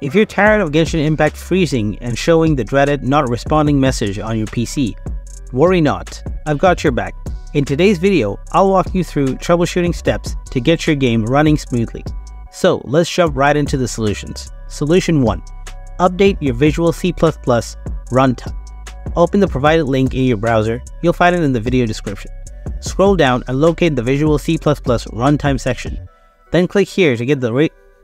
If you're tired of Genshin Impact freezing and showing the dreaded not responding message on your PC, worry not, I've got your back. In today's video, I'll walk you through troubleshooting steps to get your game running smoothly. So let's jump right into the solutions. Solution 1. Update your Visual C++ runtime. Open the provided link in your browser. You'll find it in the video description. Scroll down and locate the Visual C++ runtime section. Then click here to get the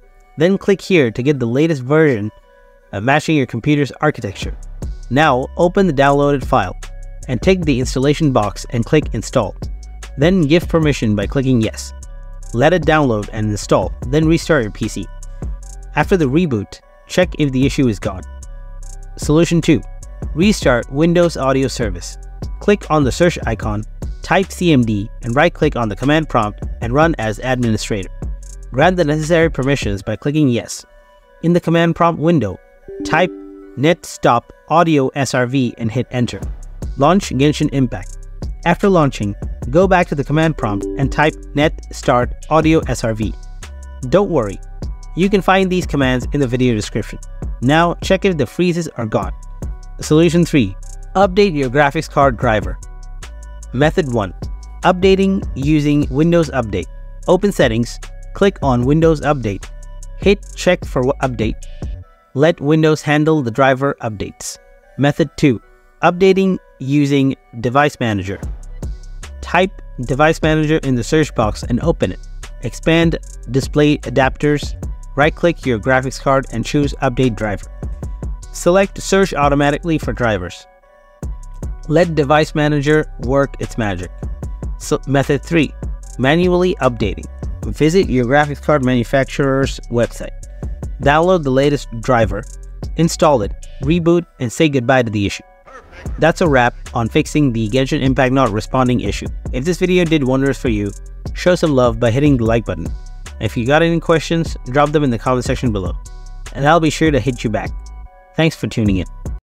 latest version matching your computer's architecture. Now open the downloaded file and take the installation box and click install. Then give permission by clicking yes. Let it download and install, then restart your PC. After the reboot, check if the issue is gone. Solution 2. Restart Windows Audio Service. Click on the search icon, type CMD, and right-click on the command prompt and run as administrator. Grant the necessary permissions by clicking yes. In the command prompt window, type net stop Audiosrv and hit enter. Launch Genshin Impact. After launching, go back to the command prompt and type net start Audiosrv. Don't worry, you can find these commands in the video description. Now check if the freezes are gone. Solution 3. Update your graphics card driver. Method 1. Updating using Windows Update. Open Settings, click on Windows Update, hit check for update. Let Windows handle the driver updates. Method 2. Updating using Device Manager. Type Device Manager in the search box and open it. Expand Display Adapters, right-click your graphics card and choose Update Driver. Select Search Automatically for drivers. Let Device Manager work its magic. Method 3. Manually updating. Visit your graphics card manufacturer's website. Download the latest driver, install it, reboot, and say goodbye to the issue. That's a wrap on fixing the Genshin Impact not responding issue. If this video did wonders for you, show some love by hitting the like button. If you got any questions, drop them in the comment section below, and I'll be sure to hit you back. Thanks for tuning in.